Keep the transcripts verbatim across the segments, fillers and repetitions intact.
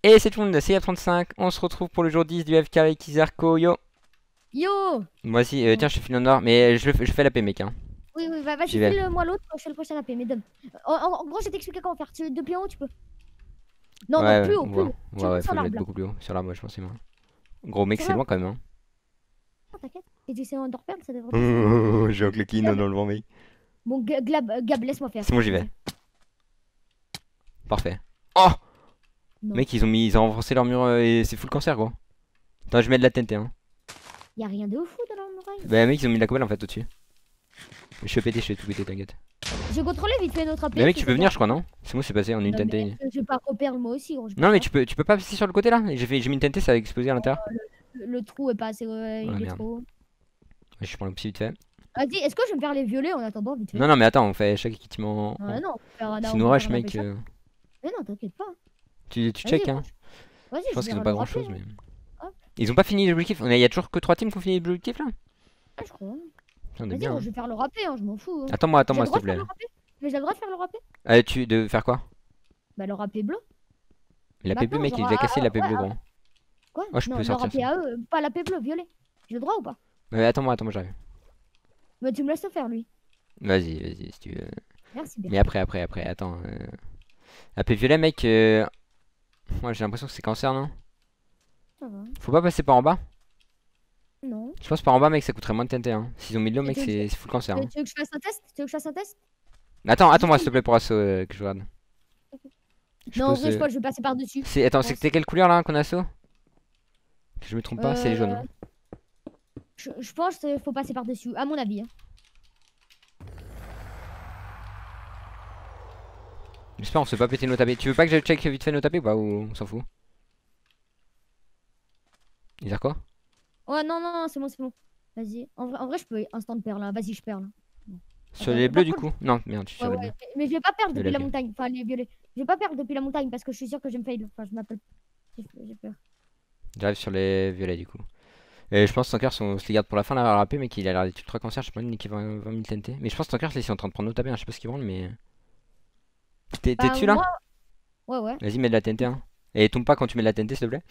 Et c'est tout le monde, c'est F trente-cinq. On se retrouve pour le jour dix du F K avec Izarko. Yo. Yo. Moi aussi, euh, tiens, je te file en or, mais je, le- je fais la paix, mec. Hein. Oui, oui, va- vas-y, J'y vais. file-moi l'autre, je fais le prochain A P, mais donne. En, en- en gros, je vais t'expliquer comment faire. Tu, depuis en haut, tu peux. Non, non, Ouais, plus ouais, haut, plus ouais, haut. Tu ouais, ouais, montes faut sur que je l'arbre mette là. beaucoup plus haut. Sur l'arbre, ouais, je pense, c'est moi. Gros, mec, Sur c'est loin l'arbre. quand même. Hein. Non, t'inquiète. Et tu sais, Underpearl, ça devrait passer. J'ai un cloquine dans le vent, mec. Bon, Ga- Glab, euh, Gab, laisse-moi faire. C'est bon, j'y vais. Parfait. Oh! Non. Mec, ils ont mis, ils ont renforcé leur mur euh, et c'est full cancer, gros. Attends, je mets de la T N T, hein. Y'a rien de fou dans l'oreille. Bah, mec, ils ont mis de la cobble en fait au-dessus. Je suis pété, je suis tout pété, t'inquiète. J'ai contrôlé vite fait notre A P. Mais mec, tu peux venir, je crois, non? C'est moi, c'est passé, on a une Non, T N mais T. je vais pas repérer moi aussi, gros. Non, mais tu peux, tu peux pas passer sur le côté là? J'ai fait, j'ai mis une T N T, ça a explosé à l'intérieur. Le, le trou est pas assez. Euh, Ah, il est merde. trop. Ouais, je prends le petit vite fait. Vas-y, est-ce que je vais me faire les violets en attendant vite fait? Non, non, mais attends, on fait chaque équipement. Ah non, on peut faire un- C'est on nous peut rush, faire un mec. A P chaque. euh, Mais non, t'inquiète pas. Tu, tu Vas-y, check, hein. Vas-y, Je pense vais qu'ils ont le pas grand rappeler, chose, hein. mais. Hop. Ils ont pas fini les objectifs. Il y a toujours que trois teams qui ont fini les objectifs là? Ah, je crois. Putain, on est Vas-y, bien. gros, Hein. je vais faire le râpé, hein, je m'en fous. Hein. Attends-moi, J'ai attends-moi, le s'il te droit de faire plaît. le râpé? Mais j'ai le droit de faire le râpé? Allez, tu. De faire quoi? Bah, le râpé bleu. La P B, Maintenant, mec, il genre, est déjà ah, cassé ah, la P B ouais, gros. ah, quoi? Oh, je Non, peux le sortir râpé ça. à eux, pas la P bleu, violet. J'ai le droit ou pas? Mais attends-moi, attends-moi, j'arrive. Bah, tu me laisses le faire, lui. Vas-y, vas-y, si tu veux. Merci bien. Mais après, après, après, attends. Euh... La P violet, mec. Euh... Moi, j'ai l'impression que c'est cancer, non? Ça va. Faut pas passer par en bas? Non. Je pense par en bas, mec, ça coûterait moins de T N T. Hein. S'ils ont mis de l'eau, Et mec, tu veux que c'est c'est full cancer. tu Hein. veux que je fasse un test? Tu veux que je fasse un test? Attends, attends-moi, s'il te plaît, pour assaut euh, que je regarde. Je Non, en pose, vrai, je euh, crois que je vais passer par-dessus. C'est... Attends, je pense. c'était quelle couleur là qu'on a assaut? Que je me trompe pas, c'est les Euh, jaunes. Hein. Je, je pense qu'il faut passer par-dessus, à mon avis. Hein. J'espère on se fait pas péter nos tapés. Tu veux pas que je check vite fait nos tapés ou pas? Ou on s'en fout? Il dire quoi? Ouais, non, non, non, c'est bon, c'est bon. Vas-y. En vrai, en vrai, je peux instant perle là. Vas-y, je perds là. Sur Attends, les par bleus du contre, coup? Non, merde, je suis Ouais, sur les ouais, bleus. mais, mais je vais pas perdre De depuis la la vie. montagne. Enfin, les violets. Je vais pas perdre depuis la montagne parce que je suis sûr que je vais me fail. Enfin, je m'appelle. J'ai j'ai peur. J'arrive sur les violets du coup. Et je pense que Tankers on se les garde pour la fin là à rapper, mec, il a l'air d'être ultra cancer, je sais pas, niquer vingt mille T N T. Mais je pense que Tankers là ils sont en train de prendre nos tapés, hein, je sais pas ce qu'ils branlent, mais. T'es Bah, dessus là? moi... Ouais, ouais. Vas-y, mets de la T N T, hein. Et tombe pas quand tu mets de la T N T, s'il te plaît.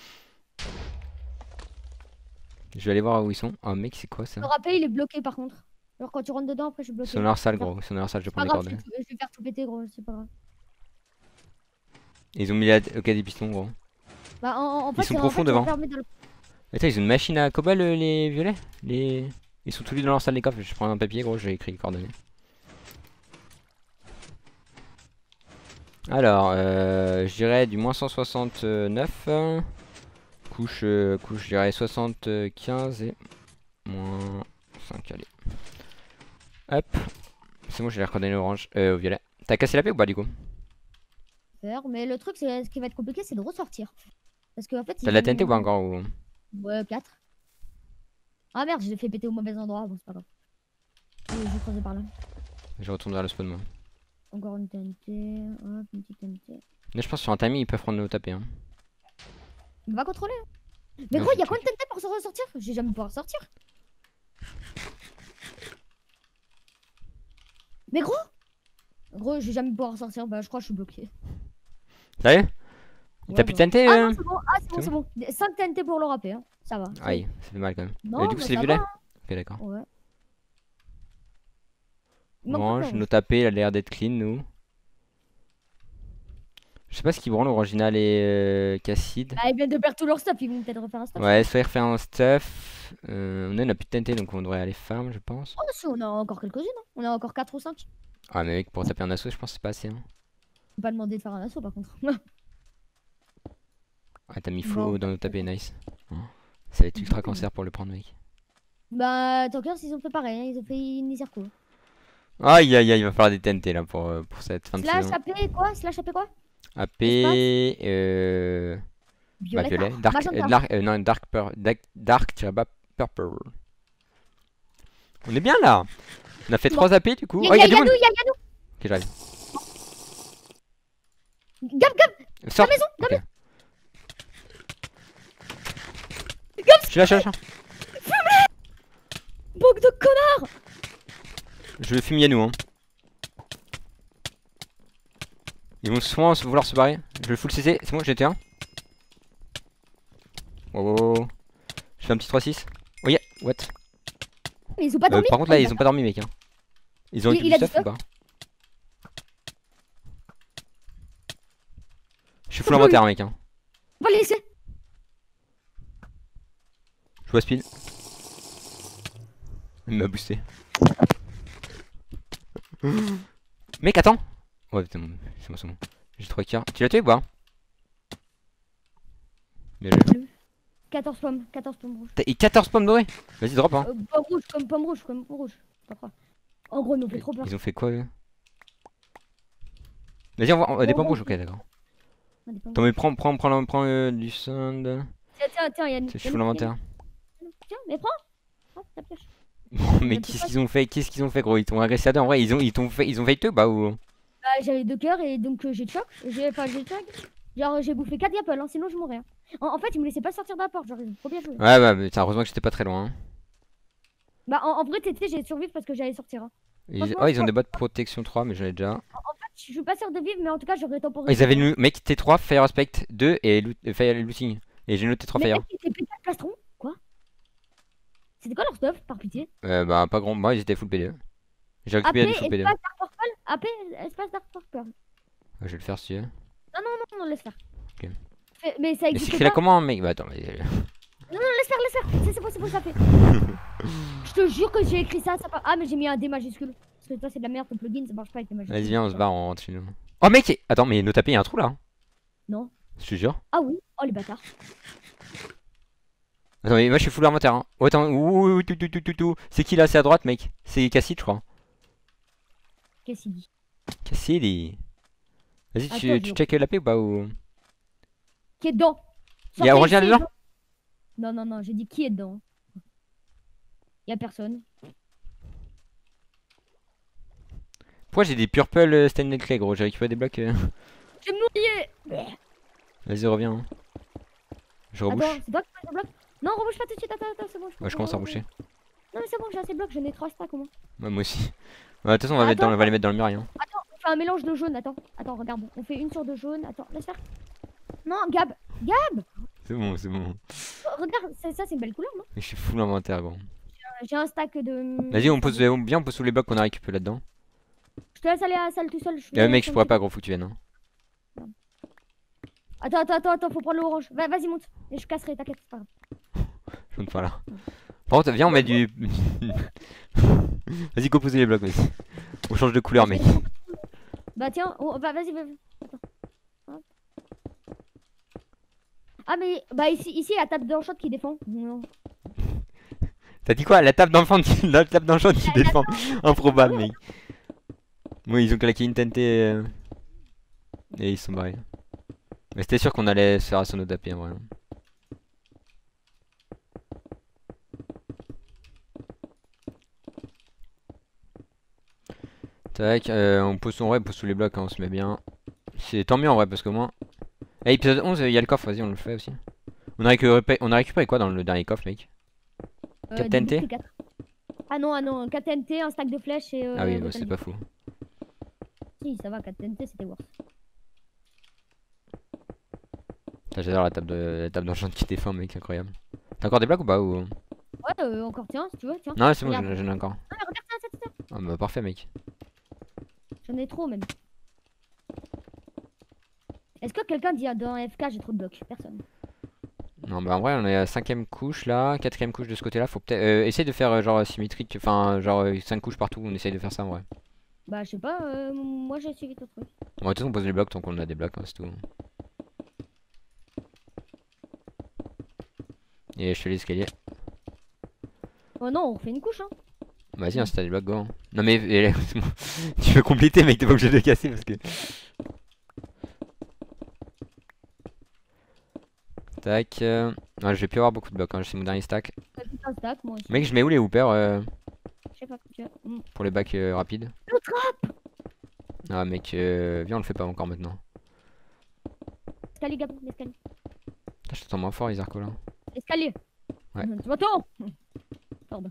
Je vais aller voir où ils sont. Oh, mec, c'est quoi ça? Le rappel, il est bloqué par contre. Alors, quand tu rentres dedans, après, je suis bloqué. Ils sont dans leur salle, Je vais faire- gros. Ils sont dans leur salle, je vais C'est pas prendre les grave, je coordonnées. vais, je vais faire tout péter, gros. C'est pas grave. Ils ont mis la. Ok, des pistons, gros. Bah, en, en- en fait, sont c'est- en profonds fait, ça devant. permet de le- Attends, ils ont une machine à cobble, euh, les violets? Les. Ils sont tous les deux dans leur salle des coffres. Je prends un papier, gros, j'ai écrit les coordonnées. Alors, euh, je dirais du moins cent soixante-neuf. euh, Couche, euh, couche, je dirais soixante-quinze et moins cinq, allez. Hop. C'est bon, j'ai les coordonnées orange, euh, au violet. T'as cassé la paix ou pas du coup? faire. Mais le truc, c'est ce qui va être compliqué, c'est de ressortir. Parce que en fait, T'as de ils la T N T ou pas ont- encore ou... Ouais, quatre. Ah merde, je l'ai fait péter au mauvais endroit. Bon, c'est pas grave. Je je vais creuser par là. Je retourne vers le spawn moi. Encore une T N T. Hop, une petite T N T. Là je pense sur un timing ils peuvent prendre nos tapés hein. On va contrôler. Hein. Mais Non, gros, je y'a check. combien de T N T pour se ressortir? J'ai jamais pouvoir sortir. Mais gros Gros, j'ai jamais pouvoir sortir. Bah, je crois que je suis bloqué. Sérieux? Ouais, T'as plus de bah. T N T Ah euh non, c'est bon, ah, c'est bon, c'est c'est bon. cinq T N T pour le râpé, hein. Ça va. Aïe, ça fait mal quand même. Non, Et du coup mais c'est les ça violets? va, hein. Ok d'accord. Ouais. Il manque Orange, plus que nos tapés, il a l'air d'être clean nous. Je sais pas ce qu'ils branlent, original et euh, Casside. Ah, ils viennent de perdre tout leur stuff, ils vont peut-être refaire un stuff. Ouais, soit ils refait un stuff. Euh, on a, on a plus de T N T donc on devrait aller farm je pense. Oh, si, on a encore quelques-unes. Hein. On a encore quatre ou cinq. Ah mais mec pour taper un assaut je pense que c'est pas assez hein. On peut pas demander de faire un assaut par contre. Ah t'as mis Bon. flow dans nos tapés, nice. Hein. Ça va être ultra cancer pour le prendre mec. Bah, Tankers, ils ont fait pareil, hein. Ils ont fait une Izarko. Aïe aïe aïe, il va falloir des T N T là pour, euh, pour cette fin de Slash saison. A P quoi? Slash A P quoi? A P, euh... bah, Violet. violet, dark, Magenta. euh, dark, euh, non, dark, pur, dark, dark, tiré bas, purple. On est bien là. On a fait Bon. trois A P du coup. Y'a Oh, y'a y du a monde. Yanou, y'a Yanou. Ok, j'arrive. Gab, Gab, Sors. maison, Ok. Gab. Je suis là, je suis là, je suis là. bouc de connard. Je le fume Yanou hein. Ils vont souvent se- vouloir se barrer. Je le full C C, c'est bon, j'étais un. Wow, wow, wow. Je fais un petit trois six. Oh yeah, what? Mais ils ont pas Euh, dormi. par contre là ils ont pas dormi mec hein. Ils ont Il- eu il du a du stuff ou stuff. pas? Je suis full inventaire mec hein. On va les laisser. Je vois speed. Il m'a boosté. Mec attends. Ouais putain c'est bon c'est bon. J'ai trois kills. Tu l'as tué ou pas? Bien joué. quatorze pommes, quatorze pommes rouges. T'as et quatorze pommes dorées. Vas-y drop hein. Euh, pomme rouge, comme pomme rouge, comme pomme rouge. Pas quoi. En gros, ils nous fait trop peur. Ils ont fait quoi eux? Vas-y on va on va des pommes rouges, ok d'accord. Ah, des pommes Attends mais prends prends prends, prends euh, du sand. Tiens, tiens, tiens, il y a une. Je suis full inventaire. Tiens, mais prends. Prends ta pioche. Mais qu'est-ce qu'ils ont fait? Qu'est-ce qu'ils ont fait gros? Ils t'ont agressé à deux en vrai, ils ont ils t'ont fait ils ont fait deux bah ou? Bah, j'avais deux cœurs et donc euh, j'ai de choc. J'ai enfin, j'ai de choc. Genre, j'ai bouffé quatre apples, hein, sinon je mourrais. Hein. En, en fait, ils me laissaient pas sortir de la porte. Genre, ils ont trop bien joué. Ouais bah mais tiens, heureusement que j'étais pas très loin hein. Bah, en, en vrai, t'étais, j'ai survécu parce que j'allais sortir. Hein. Ils... Franchement, Oh ils ont je- des bottes protection trois mais j'en ai déjà. En fait, je suis pas sûr de vivre, mais en tout cas, j'aurais Oh, temporisé. ils avaient le mec T trois, Fire Aspect deux et loot... euh, Fire Looting. Et j'ai noté T trois Mais Fire. mec, ils étaient pas plastron. Quoi? C'était quoi leur stuff, par pitié? Euh, bah pas grand, moi ils étaient full P D. J'ai A P, récupéré du full P D. espace Dark Purple. A P, espace Dark Purple. Ouais, je vais le faire si tu veux. Non, non, non, non, laisse faire. Ok. Fais- Mais ça Mais existe c'est écrit pas. là comment mec? Bah attends mais... Non, non, laisse faire, laisse faire. C'est c'est bon, c'est bon, ça fait. Je te jure que j'ai écrit ça, ça pas. Ah, mais j'ai mis un D majuscule. Parce que toi, c'est de la merde, ton plugin, ça marche pas avec les majuscules. Vas-y viens on se barre, on rentre chez nous. Oh mec! Attends mais nos tapés y'a un trou là hein. Non. Je te jure. Ah oui, oh les bâtards. Attends mais moi je suis full inventaire hein. Oh attends, ouh, ouh, tout, tout, tout, tout, tout. C'est qui là? C'est à droite mec. C'est Cassid je crois. Qu'est-ce qu'il dit? Cassidy. Vas-y Attends, tu, je- tu check la paix ou pas ou... Qui est dedans? Y'a Sortez Orangina ici, dedans? Non, non, non, j'ai dit qui est dedans. Y'a personne. Pourquoi j'ai des purple euh, stained clay gros? J'ai récupéré des blocs. euh. Je vais me noyer. Vas-y reviens hein. Je rebouche. Attends, c'est toi qui fais le bloc? Non, rebouche pas tout de suite, attends, attends, c'est bon. Ouais je commence à reboucher. Non, mais c'est bon, j'ai assez de blocs, j'en ai trois stacks au moins. Ouais, moi aussi. Ouais, de toute façon on va, mettre dans, on va les mettre dans le mur hein. Attends, on fait un mélange de jaune, attends. Attends, regarde. On fait une sur de jaune, attends, laisse faire. Non, Gab, Gab. C'est bon, c'est bon. Oh, regarde, ça, ça, c'est une belle couleur, non? Mais je suis full inventaire gros. J'ai un stack de. Vas-y on pose, on, viens on pose sous les blocs qu'on a récupéré là-dedans. Je te laisse aller à la salle tout seul. Je Et ouais, vais- mec je pourrais pas gros, faut que tu viennes hein. Attends, attends, attends, attends, faut prendre le orange. Va- Vas-y, monte. Et je casserai, t'inquiète, c'est pas grave. Je monte pas là. Par contre viens on met du... Vas-y go poser les blocs vas-y. On change de couleur mec. Bah tiens, on- bah vas-y, vas-y. Attends. Hop. Ah mais bah ici, ici la table d'enchant qui défend. Non. T'as dit quoi? La table d'enfant qui... La table d'enchant qui défend. Improbable mec. Moi ils ont claqué une tente euh... et ils sont barrés. Mais c'était sûr qu'on allait se faire à son autre tapis en vrai. Tac, euh, on pose, en vrai, on pose sous les blocs, hein, on se met bien. C'est tant mieux en vrai parce qu'au moins. Eh, épisode onze, il y a le coffre, vas-y, on le fait aussi. On a récupéré, on a récupéré quoi dans le dernier coffre, mec? Euh, quatre des T N T? boucles, quatre. Ah non, ah non, quatre T N T, un stack de flèches et. Euh, Ah oui, de bah, c'est talent. pas fou. Si, ça va, quatre T N T c'était worse. Putain, j'adore la table de la table d'enchant qui défend, mec, incroyable. T'as encore des blocs ou pas ou... Ouais, euh, encore tiens, si tu veux, tiens. Non, c'est bon, Regarde. j'en j'en ai encore. Non, mais regarde ça, ça, ça, ça. Ah bah parfait, mec. J'en ai trop même. Est-ce que quelqu'un dit ah, dans F K j'ai trop de blocs? Personne. Non, bah en vrai, on est à cinquième couche là, quatrième couche de ce côté-là. Faut peut-être euh, essayer de faire euh, genre symétrique, enfin genre euh, cinq couches partout. On essaye de faire ça en vrai. Bah, je sais pas, euh, moi j'ai suivi ton truc. Bon, de toute façon, on pose les blocs tant qu'on a des blocs, hein, c'est tout. Et je fais l'escalier. Oh non, on refait une couche, hein. Vas-y, hein, si t'as des blocs, go. Hein. Non, mais eh, c'est bon. Tu peux compléter, mec, t'es pas obligé de le casser parce que. Tac. Euh... Ouais, je vais plus avoir beaucoup de blocs, hein, c'est mon dernier stack. Ça fait un stack, moi aussi. Mec, je mets où les hoopers euh, Je sais pas, tu vois. Mm. pour les bacs euh, rapides? Le trap. Ah, mec, euh, viens, on le fait pas encore maintenant. L'escalier, Gab, l'escalier. Putain, je t'entends moins fort, Isarco là. Escalier. Ouais. Tu m'entends? Pardon.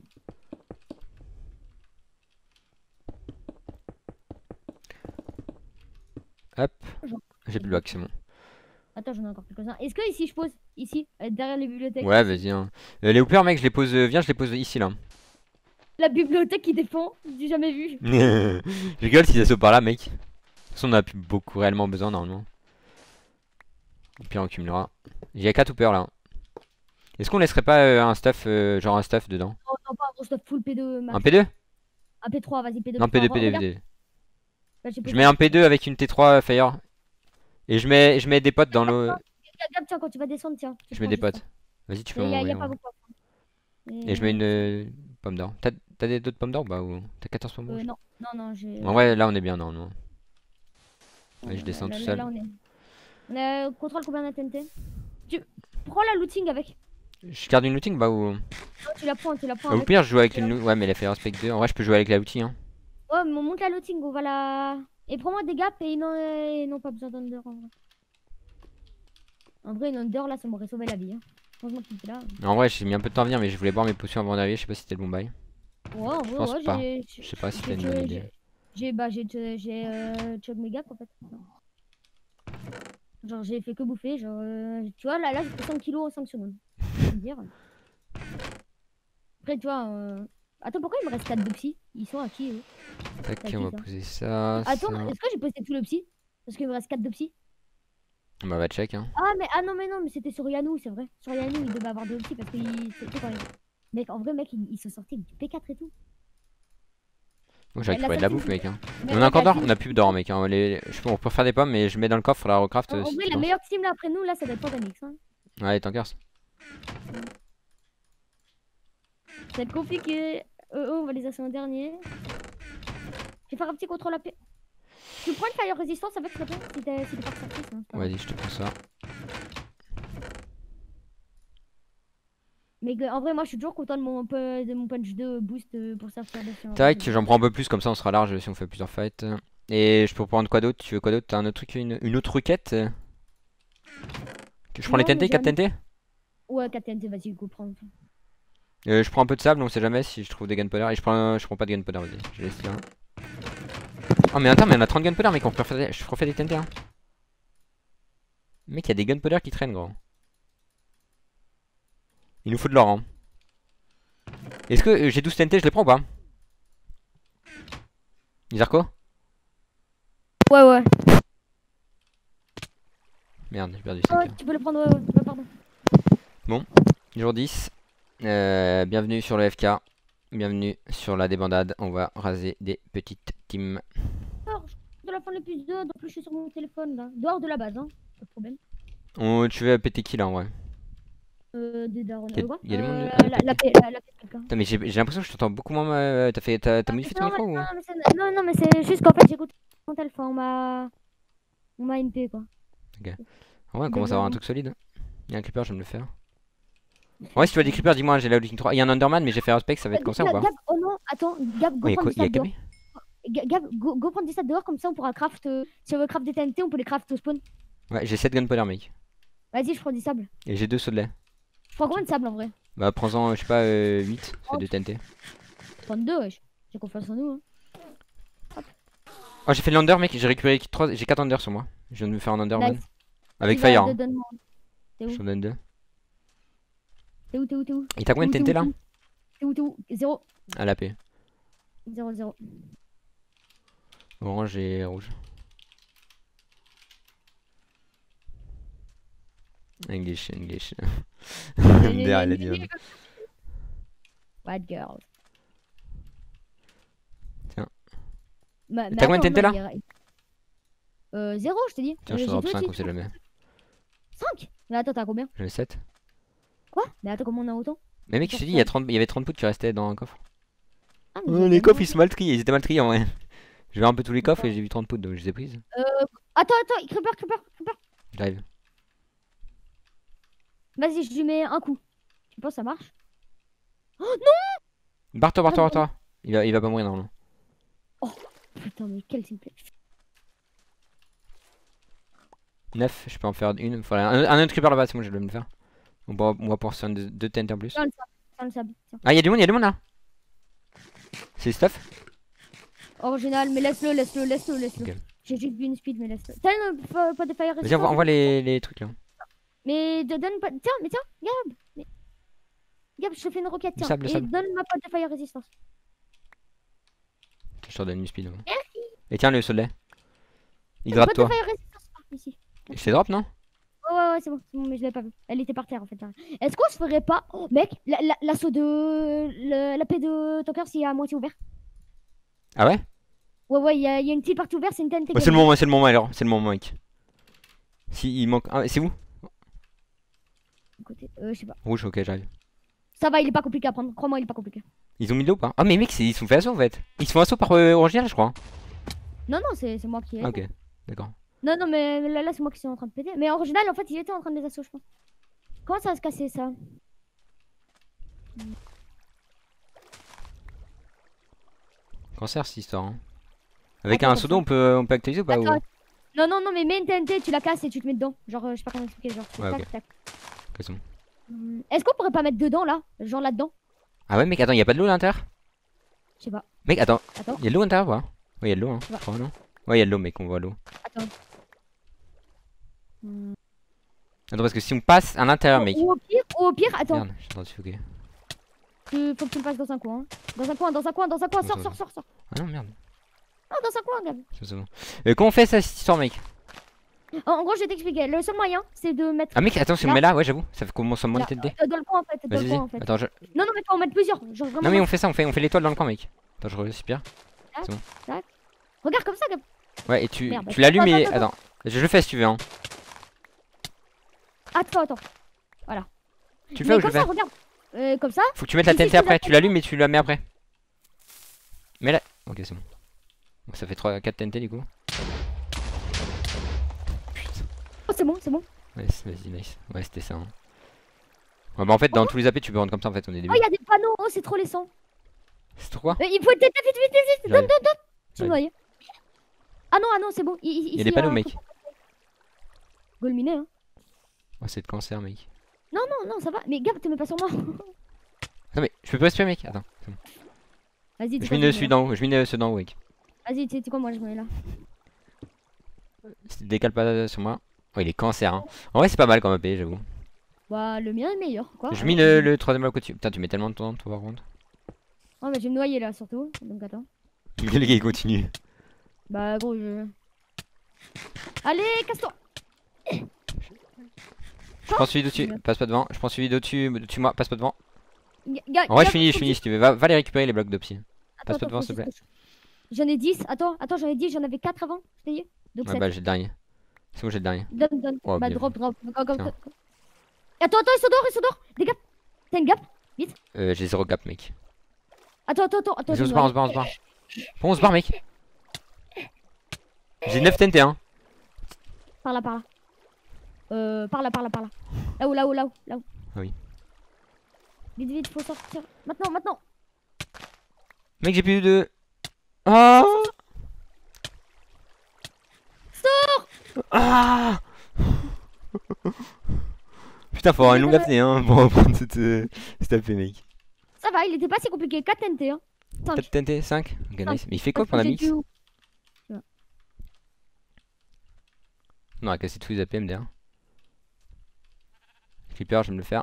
Hop. Genre. J'ai plus de blocs, c'est bon. Attends, j'en ai encore quelques-uns. Est-ce que ici je pose? Ici, euh, derrière les bibliothèques. Ouais, vas-y. Hein. Euh, les hoopers, mec, je les pose. euh, Viens, je les pose ici là. La bibliothèque qui défend, j'ai jamais vu. Je rigole si ça saute par là, mec. De toute façon, on a plus beaucoup réellement besoin normalement. Et puis on cumulera. Il y a quatre hoopers là. Est-ce qu'on laisserait pas euh, un stuff, euh, genre un stuff dedans? Oh non, pas un gros stuff full P deux max. Un P deux? Un P trois, vas-y, P deux. Non, P deux, P trois. P deux, Regarde, P deux. là, j'ai Je mets un P deux avec une T trois Fire. Et je mets, je mets des potes dans l'eau. Gab, tiens, quand tu vas descendre, tiens. tu Je mets prends des juste ça. potes. Vas-y, tu peux Il y a, il y m'envoyer. a pas un- beaucoup. Et je mets une euh, pomme d'or. T'as t'as des d'autres pommes d'or bah ou t'as quatorze pommes Euh, rouges? non, non, non, j'ai. En vrai, là on est bien normalement. Ouais, Ouais, je descends là, tout là, seul. là, on est. On a contrôle combien d'A T N T? Tu prends la looting avec. Je garde une looting bah ou. Non, tu la prends, tu la prends Au avec. pire, je joue avec une. loo- Ouais, mais elle a fait un spec deux. En vrai, je peux jouer avec la looting. Hein. Ouais, mais on monte la looting, on va la. Et prends-moi des gaps et non, et non pas besoin d'under en vrai. En vrai, une under là, ça m'aurait sauvé la vie. Hein. Franchement, tu étais là. En vrai, j'ai mis un peu de temps à venir, mais je voulais boire mes potions avant d'arriver. Je sais pas si c'était le bon bail. Ouais, en vrai, pense ouais, pas. j'ai. Je sais pas si j'ai- c'était une bonne j'ai- idée. J'ai bah j'ai j'ai euh, chug mes gaps en fait. Genre j'ai fait que bouffer, genre euh, tu vois là là j'ai fait cinq kilos en cinq secondes. Je veux dire. Après tu vois euh... attends pourquoi il me reste quatre de psy? Ils sont à qui eux? Tac, T'as on va qui, ça poser ça. Attends, ça. est-ce que j'ai posté tout le psy? Parce qu'il me reste quatre de psy. Bah, va check. Hein. Ah mais ah non mais non mais c'était sur Yanou, c'est vrai. Sur Yanou il devait avoir deux psy parce qu'il c'est- tu sais, quand il- Mec en vrai mec il, il se sortait du P quatre et tout. Moi, j'ai La récupéré de la sortie bouffe, du- mec. Hein. Mais On a mec, encore la d'or? team- On a plus d'or, mec. Hein. Les... Je peux... On peut faire des pommes, mais je mets dans le coffre, faudra recraft. En, euh, en si vrai tu la penses. meilleure team là après nous là ça va être Fantamix hein. Ouais, tankers. Ça va être compliqué. Euh, eux, on va les assurer en dernier. Je vais faire un petit contrôle A P. Tu prends une fire résistance avec s'il te plaît si t'es si t'es pas sorti, sinon c'est pas grave. Vas-y, je te prends ça. Mais que- en vrai, moi je suis toujours content de mon, pu- de mon punch de boost euh, pour sortir de sur. Tac, j'en prends un peu plus, comme ça on sera large si on fait plusieurs fights. Et je peux prendre quoi d'autre? Tu veux quoi d'autre? T'as un autre truc, une, une autre requête? Je prends les Non, mais T N T, j'ai quatre un- T N T? Ouais, quatre T N T, vas-y, go prends. Euh, je prends un peu de sable, on sait jamais si je trouve des gunpowder. Et je prends, je prends pas de gunpowder, vas-y, je laisse là. Oh, mais attends, mais on a trente gunpowder, mec, on peut refaire, je refais des T N T. Hein. Mec, il y a des gunpowder qui traînent, gros. Il nous faut de l'or, hein. Est-ce que euh, j'ai douze T N T, je les prends ou pas? Izarko? Ouais, ouais. Merde, j'ai perdu Ouais, cinq. tu peux le prendre, ouais, ouais, ouais, pardon. Jour dix. Euh, bienvenue sur le F K. Bienvenue sur la débandade. On va raser des petites teams. Alors, de la fin de l'épisode, en plus je suis sur mon téléphone là. Dehors de la base, hein. Pas de problème. On, tu veux péter qui là en vrai? Euh, des darons. Y a- Euh, quoi y a du monde, Euh, euh, la, pété. la, paix- la, la paix, quelqu'un. Putain, mais j'ai j'ai l'impression que je t'entends beaucoup moins. euh, T'as fait, t'as t'as modifié ton Non, micro mais- ou? non, mais c'est- non, non, mais c'est juste qu'en fait j'écoute mon téléphone, on m'a. On m'a M P quoi. En vrai, on commence à avoir un Désolé. truc solide. Il y a un creeper, je vais me le faire. Ouais, si tu vois des creepers, dis-moi, j'ai la looting trois. Il y a un Underman, mais j'ai fait un spec, ça va être comme ça ou Gab, pas? Gab, oh non, attends, Gab, go Oh, il y a prendre quoi? du Il y a sable dehors. Gabi? Ga- Gab, go, go prendre du sable dehors, comme ça on pourra craft. euh, si on veut craft des T N T, on peut les craft au spawn. Ouais, j'ai sept gunpowder, mec. Vas-y, je prends du sable. Et j'ai deux sauts de lait. Je prends combien de sable en vrai? Bah, prends-en, je sais pas, euh, huit. Ça fait Oh. deux T N T. Je prends deux, wesh. J'ai confiance en nous. Hein. Oh, j'ai fait l'under, mec. J'ai récupéré trois. J'ai quatre under sur moi. Je viens de me faire un Underman. Nice. Avec Tu vas Fire. de- Hein. donne-moi. T'es où? Je t'en donne deux. T'es où? T'es où? T'es où? Et t'as combien de T'es T où, N T là? T'es où? T'es où? Zéro. À la paix. Zéro, zéro. Orange et rouge. English, English. Mder, elle a dit. Bad girl. Tiens. Ma- mais T'as combien de attends, T N T non, là? il y a- Euh, zéro, je t'ai dit. Tiens, je te drop cinq, on sait jamais. cinq. Mais attends, t'as combien? J'en ai sept. Quoi? Mais attends, comment on a autant? Mais mec, je t'ai dit, il y, a trente il y avait trente poutres qui restaient dans un coffre. Ah, mais Oh, j'ai les jamais coffres vu. ils sont mal triés, ils étaient mal triés en vrai. J'ai vu un peu tous les coffres et j'ai vu trente poutres donc je les ai prises. Attends, attends, creeper, creeper, creeper. J'arrive. Vas-y, je lui mets un coup. Tu penses que ça marche? Barre-toi, barre-toi, barre-toi. Il va, il va pas mourir normalement. Putain, mais quel simple. neuf, je peux en faire une. Voilà, un, un autre creeper là-bas, c'est bon, je vais me le faire. On va, on va pouvoir se faire deux, deux T N T en plus. Tiens le sable, tiens le sable. Tiens. Ah, il y a du monde, il y a du monde là. C'est stuff. Original, mais laisse-le, laisse-le, laisse-le, laisse-le. Ok. J'ai juste vu une speed, mais laisse. T'as une euh, pot de fire Vas-y, envoie, envoie les, les trucs là. Mais de, donne pas. Tiens, mais tiens, Gab. Mais... Gab, je te fais une roquette, tiens. sable, le Et sable. donne ma pot de fire résistance. Je te redonne une speed. Merci. Et tiens le soleil. Pot de Hydrate-toi. fire résistance, ah, ici. Je t'ai drop, non? Ouais, ouais, ouais, c'est bon, c'est bon, mais je l'ai pas vu. Elle était par terre en fait. Est-ce qu'on se ferait pas. Oh, mec, la- la- l'assaut de. le- La paix de ton cœur, s'il est à moitié ouvert. Ah ouais? Ouais, ouais, il y, a y a une petite partie ouverte, c'est une T N T. Ouais, c'est le moment, c'est le moment alors. C'est le moment, mec. Si il manque. Ah, c'est où? Côté, euh, je sais pas. Rouge, ok, j'arrive. Ça va, il est pas compliqué à prendre. Crois-moi, il est pas compliqué. Ils ont mis de l'eau ou pas? Ah, mais mec, c'est- ils se sont fait assaut en fait. Ils se font assaut par euh, original, je crois. Non, non, c'est c'est moi qui ai. Ah, ok, d'accord. Non, non, mais là, là c'est moi qui suis en train de péter. Mais en original, en fait, il était en train de les assauts, je pense. Comment ça va se casser ça? Cancer cette histoire. Hein. Avec Attends, un sodo, on peut, on peut actualiser ou pas? Attends, ou... Non, non, non, mais mets une T N T, tu la casses et tu te mets dedans. Genre, euh, je sais pas comment expliquer. Genre, Ouais, tac, ok. tac. Ok, c'est bon. Hum, Est-ce qu'on pourrait pas mettre dedans là? Genre là-dedans? Ah ouais, mec, attends, y'a pas de l'eau à l'intérieur? Je sais pas. Mec, attends, Attends, y'a de l'eau à l'intérieur ou pas? Ouais, y'a de l'eau, hein, Ouais. je crois, non? Ouais, y'a de l'eau, mec, on voit l'eau. attends. Hum. Attends, parce que si on passe à l'intérieur, mec. Ou au pire, ou au pire, attends. Merde, je suis en train de suffoquer. Tu- Faut que tu le fasses dans un coin. hein. Dans un coin, dans un coin, dans un coin. Dans Sors, un- sors, sors, sors. Ah non, merde. Non, dans un coin, Gab. C'est c'est bon. Euh, comment on fait ça, cette histoire, mec? En, en gros, je vais t'expliquer. Le seul moyen, c'est de mettre. Ah, mec, attends, si on Là. met là, ouais, j'avoue, ça fait comment ça moins Là, de T N T? euh, dans le coin en fait. Dans Vas-y, le coin vas-y. en fait. Attends, je. Non, non, mais faut en mettre plusieurs. Genre vraiment. Non, mais on fait ça, on fait, on fait l'étoile dans le coin, mec. Attends, je respire. Regarde comme ça, Gab. Ouais, et tu, Merde. tu l'allumes Attends, et. attends, Attends, je le fais si tu veux, hein. Attends, attends. Tu le fais Mais ou je comme le ça, fais? regarde. Euh, comme ça. Faut que tu mettes la Si, T N si, T si, après, la tu l'allumes et tu la mets après. Mais là. Ok, c'est bon. Donc ça fait trois, quatre T N T du coup. Putain. Oh, c'est bon, c'est bon. Ouais, c'est- vas-y, nice. Ouais, c'était ça. Hein. Ouais, bah en fait, dans tous les A P, tu peux rendre comme ça en fait, on est Oh, début. il y a des panneaux. Oh, c'est trop laissant. C'est trop quoi? Euh, il faut vite, vite, vite, vite, vite. Donne, J'arrive. donne, donne. Tu Ouais. me noyais. Ah non, ah non, c'est bon. Il, il, Il y a ici, des panneaux, un mec. truc- Golminé, hein. Oh, c'est de cancer, mec. Non, non, non, ça va. Mais Gab, te mets pas sur moi. Non, mais je peux pas respirer, mec. Attends. c'est bon. Vas-y, tu Je vois, mets je celui me mets d'en haut, je mets ceux d'en haut, mec. là. Vas-y, tu sais tu sais quoi, moi, je me mets là. Si tu décales pas sur moi. Oh, il est cancer, hein. En vrai, c'est pas mal comme A P, j'avoue. Bah, le mien est meilleur, quoi. Je mets le, le troisième bloc au-dessus. Putain, tu mets tellement de temps, toi, par contre. Oh, mais je vais me noyer là, surtout. Donc, attends. Le gars, il continue. Bah, gros, je. Allez, casse-toi. Je prends celui d'au-dessus, passe pas devant. Je prends celui d'au-dessus, dessus moi, passe pas devant. Ga- ga- En vrai, je Gab, finis, je faut que finis si tu veux. Va, va les récupérer les blocs d'opsie. Attends, Passe pas attends, devant, faut s'il te plaît. juste que je- J'en ai dix. Attends, attends, j'en ai dix. J'en avais quatre avant. Je t'ai dit. Donc, Ouais, sept. bah, j'ai le dernier. C'est bon, j'ai le dernier. Donne, donne. Oh, bah, bien drop, drop. Go, go, go, Tiens. go. Attends, attends, ils sont dehors, ils sont dehors. Des gaps. T'as une gap? Euh, j'ai zéro gap, mec. Attends, attends, attends. attends Vas-y, on je se vais barre, on se me barre, on se barre. Bon, on se barre, mec. J'ai neuf T N T, hein. Par là, par là. Euh, par là, par là, par là. Là où, là où, là où, là où. Ah oui. Vite, vite, faut sortir. Maintenant, maintenant. Mec, j'ai plus de. Oh Sors. Ah Putain, faut avoir une longue apnée, hein, pour reprendre cette, euh, cette A P, mec. Ça va, il était pas si compliqué. quatre N T, hein. cinq. quatre T N T, cinq. Ok, Cinq. nice. Mais il fait quoi Parce pour que la j'ai mix? dû- Non, on a cassé tous les A P M derrière. Clipper, je vais me le faire.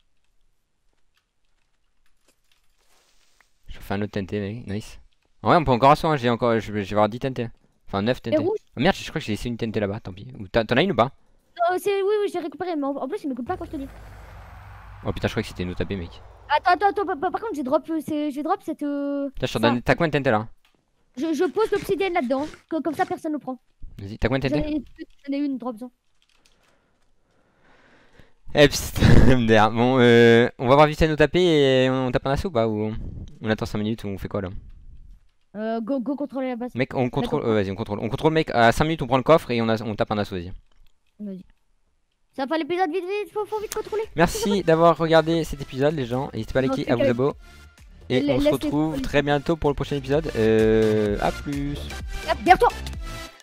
Je refais un autre T N T, mec. Nice. En vrai, on peut encore asseoir, hein. J'ai encore. Je vais je vais avoir dix T N T. Enfin, neuf T Les N T. rouges. Oh merde, je crois que j'ai laissé une T N T là-bas, tant pis. Ou t'en t'en as une ou pas? Euh, c'est... Oui, oui, j'ai récupéré. Mais en, en plus, il me coûte pas quand je te dis. Oh putain, je crois que c'était une autre A P, mec. Attends, attends, attends. Par, par contre, j'ai drop, euh, c'est- j'ai drop cette. euh, Putain, je te ça. redonne. T'as combien de T N T là? Je, je pose l'obsidienne là-dedans. hein. Co- Comme ça, personne ne prend. Vas-y, t'as combien de J'en T N T? ai, j'en ai une, drop en. Eh pst, M D R. Bon, euh, on va voir vite fait nos tapés et on tape un assaut ou pas? Ou on attend cinq minutes ou on fait quoi là? Euh, go, go contrôler la base. Mec, on contrôle. D'accord. euh, vas-y, on contrôle. On contrôle, mec. À cinq minutes, on prend le coffre et on, a, on tape un assaut, vas-y. Vas-y. Ça fait l'épisode, vite, vite, faut, faut vite contrôler. Merci d'avoir regardé cet épisode, les gens. N'hésitez pas à Non, liker, c'est à vous que- abonner. Et La- on se laisse les retrouve contrôler. très bientôt pour le prochain épisode. Euh, à plus. Hop, derrière toi.